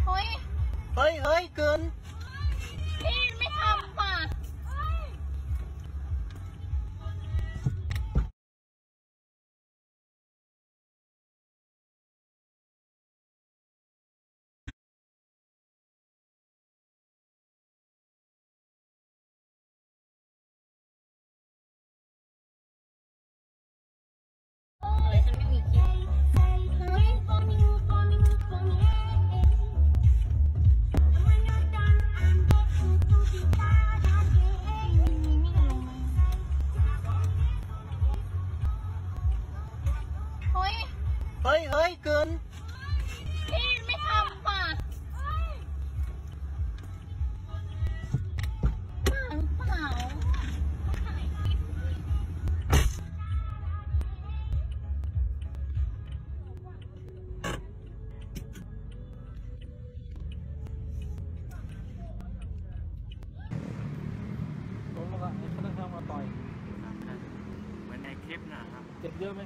เฮ้ยเกินพี่ไม่ทำป่ะฉันไม่มีกินเฮ้ยเกินพี่ไม่ทำป่ะเปล่าล้มแล้วก็ให้พนักงานมาต่อยเหมือนในคลิปนะครับเจ็บเยอะไหม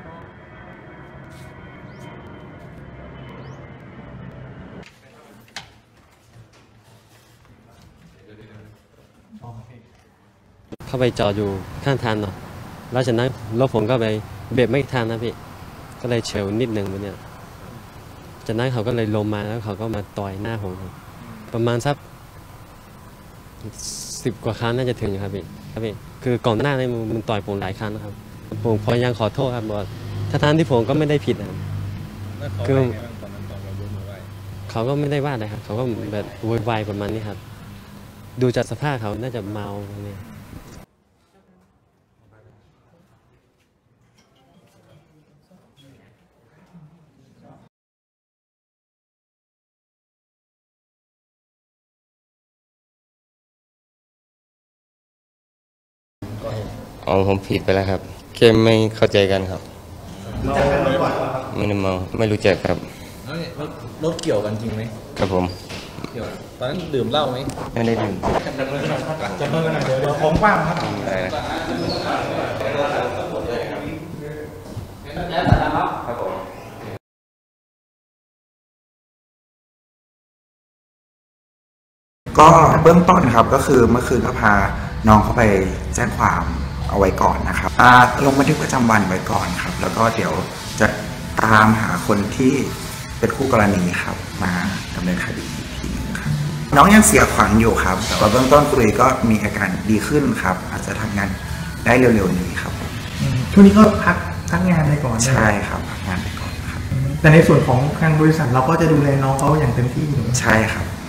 เข้าไปจอดอยู่ข้างทางเนาะแล้วจากนั้นรถผมก็ไปเบรกไม่ทันนะพี่ก็เลยเฉียวนิดหนึ่งเนี่ยจากนั้นเขาก็เลยลงมาแล้วเขาก็มาต่อยหน้าผมประมาณสัก10 กว่าครั้งน่าจะถึงครับพี่คือก่อนหน้านี้มันต่อยผมหลายครั้งนะครับผมพอยังขอโทษครับบอกทั้งที่ผมก็ไม่ได้ผิดนะคือเขาก็ไม่ได้ว่าอะไรครับเขาก็แบบโวยวายประมาณนี้ครับดูจากสภาพเขาน่าจะเมาเนี่ยอ๋อผมผิดไปแล้วครับแค่ไม่เข้าใจกันครับรู้จักกันมาก่อนครับไม่ได้เมาไม่รู้จักครับรถเกี่ยวกันจริงไหมครับผมเกี่ยวตอนนั้นดื่มเหล้าไหมไม่ได้ดื่มจำเรื่องกันเดี๋ยวของกว้างครับก็เบื้องต้นครับก็คือเมื่อคืนก็พาน้องเขาไปแจ้งความเอาไว้ก่อนนะครับลงบันทึกประจำวันไว้ก่อนครับแล้วก็เดี๋ยวจะตามหาคนที่เป็นคู่กรณีครับมาดำเนินคดีอีกทีนึงครับน้องยังเสียขวัญอยู่ครับแต่ว่าเบื้องต้นคุยก็มีอาการดีขึ้นครับอาจจะทำงานได้เร็วๆนี้ครับช่วงนี้ก็พักงานไปก่อนใช่ครับพักงานไปก่อนครับแต่ในส่วนของทางบริษัทเราก็จะดูแลน้องเขาอย่างเต็มที่ใช่ครับ